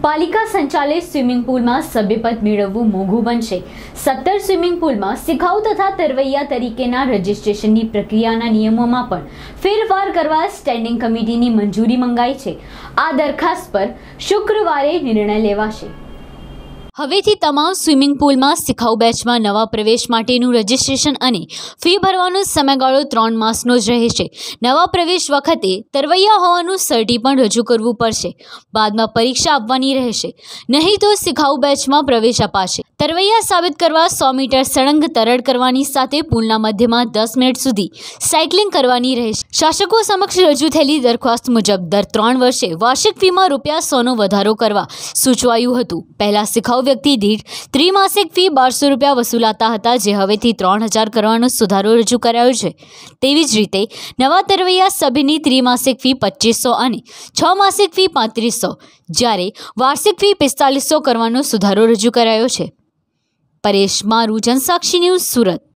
પાલિકા સંચાલિત સ્વિમિંગ પુલમાં સભ્યપદ મેળવવું મોંઘું બનશે। 17 સ્વિમિંગ પુલમાં શિખાઉ તથા તરવૈયા તરીકેના રજીસ્ટ્રેશનની પ્રક્રિયાના નિયમોમાં પણ ફેરફાર કરવા સ્ટેન્ડિંગ કમિટીની મંજૂરી મંગાઈ છે। આ દરખાસ્ત પર શુક્રવારે નિર્ણય લેવાશે। હવેથી તમામ સ્વિમિંગ પુલમાં શિખાઉ બેચમાં નવા પ્રવેશ માટેનું રજીસ્ટ્રેશન અને ફી ભરવાનો સમયગાળો 3 માસનો જ રહેશે। નવા પ્રવેશ વખતે તરવૈયા હોવાનું સર્ટી પણ રજૂ કરવું પડશે। બાદમાં પરીક્ષા આપવાની રહેશે, નહીં તો શિખાઉ બેચમાં પ્રવેશ અપાશે। તરવૈયા સાબિત કરવા 100 મીટર સળંગ તરડ કરવાની સાથે પુલના મધ્યમાં 10 મિનિટ સુધી સાયકલિંગ કરવાની રહેશે। શાસકો સમક્ષ રજૂ થયેલી દરખાસ્ત મુજબ દર 3 વર્ષે વાર્ષિક ફીમાં ₹100નો વધારો કરવા સૂચવાયું હતું। પહેલા શિખાઉ વ્યક્તિ દીઠ ત્રિમાસિક ફી ₹1200 વસૂલાતા હતા, જે હવેથી 3000 કરવાનો સુધારો રજૂ કરાયો છે। તેવી જ રીતે નવા તરવૈયા સભ્યની ત્રિમાસિક ફી 2500 અને 6 માસિક ફી 3500, જ્યારે વાર્ષિક ફી 4500 કરવાનો સુધારો રજૂ કરાયો છે। પરેશ મારું, જનસાક્ષી ન્યૂઝ, સુરત।